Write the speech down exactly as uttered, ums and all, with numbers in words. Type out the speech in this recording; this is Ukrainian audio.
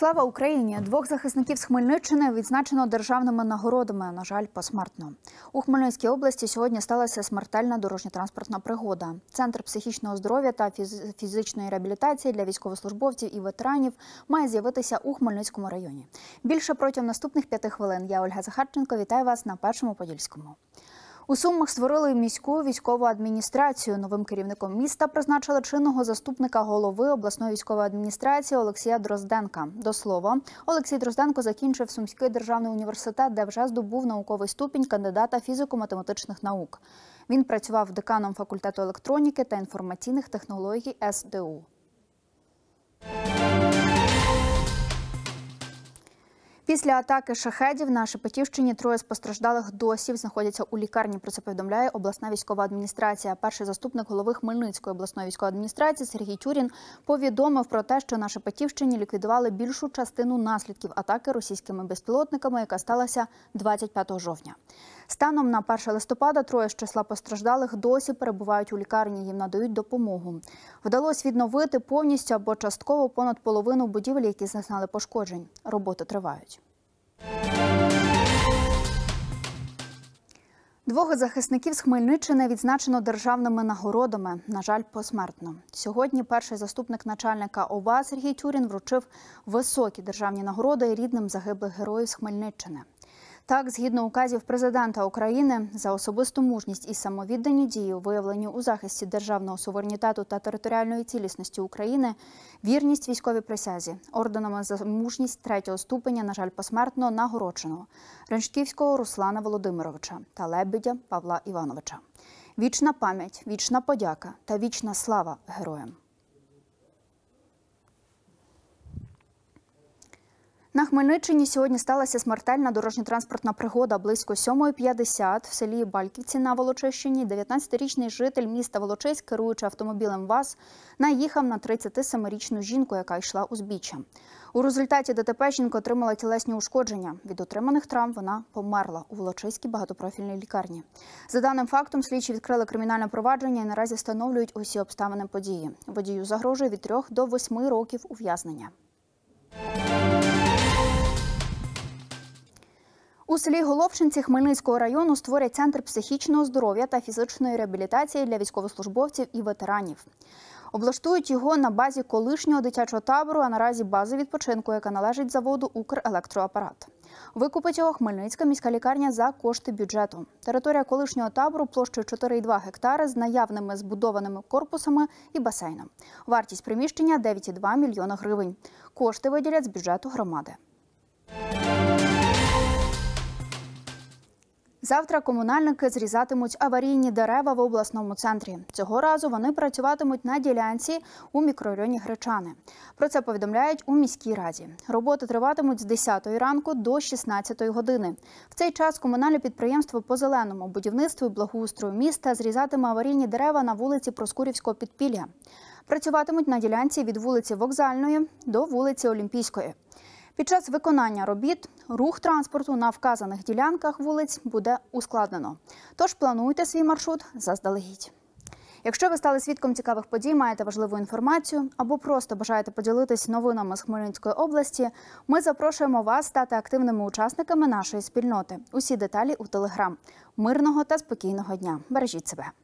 Слава Україні! Двох захисників з Хмельниччини відзначено державними нагородами, на жаль, посмертно. У Хмельницькій області сьогодні сталася смертельна дорожньо-транспортна пригода. Центр психічного здоров'я та фізичної реабілітації для військовослужбовців і ветеранів має з'явитися у Хмельницькому районі. Більше протягом наступних п'яти хвилин. Я, Ольга Захарченко, вітаю вас на Першому Подільському. У Сумах створили міську військову адміністрацію. Новим керівником міста призначили чинного заступника голови обласної військової адміністрації Олексія Дрозденка. До слова, Олексій Дрозденко закінчив Сумський державний університет, де вже здобув науковий ступінь кандидата фізико-математичних наук. Він працював деканом факультету електроніки та інформаційних технологій ес де у. Після атаки шахедів на Шепетівщині троє з постраждалих досі знаходяться у лікарні. Про це повідомляє обласна військова адміністрація. Перший заступник голови Хмельницької обласної військової адміністрації Сергій Тюрін повідомив про те, що на Шепетівщині ліквідували більшу частину наслідків атаки російськими безпілотниками, яка сталася двадцять п'ятого жовтня. Станом на перше листопада троє з числа постраждалих досі перебувають у лікарні, їм надають допомогу. Вдалося відновити повністю або частково понад половину будівель, які зазнали пошкоджень. Роботи тривають. Двох захисників з Хмельниччини відзначено державними нагородами, на жаль, посмертно. Сьогодні перший заступник начальника о ва Сергій Тюрін вручив високі державні нагороди рідним загиблих героїв з Хмельниччини. Так, згідно указів президента України, за особисту мужність і самовіддані дії, виявлені у захисті державного суверенітету та територіальної цілісності України, вірність військовій присязі, орденами за мужність третього ступеня, на жаль, посмертно нагороджено Реншківського Руслана Володимировича та Лебедя Павла Івановича. Вічна пам'ять, вічна подяка та вічна слава героям. На Хмельниччині сьогодні сталася смертельна дорожньо-транспортна пригода. Близько сьомої п'ятдесят в селі Бальківці на Волочищині дев'ятнадцятирічний житель міста Волочиськ, керуючи автомобілем ВАЗ, наїхав на тридцятисемирічну жінку, яка йшла узбіччям. У результаті де те пе жінка отримала тілесні ушкодження. Від отриманих травм вона померла у Волочиській багатопрофільній лікарні. За даним фактом, слідчі відкрили кримінальне провадження і наразі встановлюють усі обставини події. Водію загрожує від трьох до восьми років ув'язнення. У селі Головчинці Хмельницького району створять центр психічного здоров'я та фізичної реабілітації для військовослужбовців і ветеранів. Облаштують його на базі колишнього дитячого табору, а наразі бази відпочинку, яка належить заводу «Укрелектроапарат». Викупить його Хмельницька міська лікарня за кошти бюджету. Територія колишнього табору площею чотири цілих дві гектари з наявними збудованими корпусами і басейном. Вартість приміщення – дев'ять цілих дві мільйона гривень. Кошти виділять з бюджету громади. Завтра комунальники зрізатимуть аварійні дерева в обласному центрі. Цього разу вони працюватимуть на ділянці у мікрорайоні Гречани. Про це повідомляють у міській раді. Роботи триватимуть з десятої ранку до шістнадцятої години. В цей час комунальне підприємство по зеленому будівництву і благоустрою міста зрізатиме аварійні дерева на вулиці Проскурівського підпілля. Працюватимуть на ділянці від вулиці Вокзальної до вулиці Олімпійської. Під час виконання робіт рух транспорту на вказаних ділянках вулиць буде ускладнено. Тож плануйте свій маршрут заздалегідь. Якщо ви стали свідком цікавих подій, маєте важливу інформацію або просто бажаєте поділитись новинами з Хмельницької області, ми запрошуємо вас стати активними учасниками нашої спільноти. Усі деталі у Телеграм. Мирного та спокійного дня. Бережіть себе.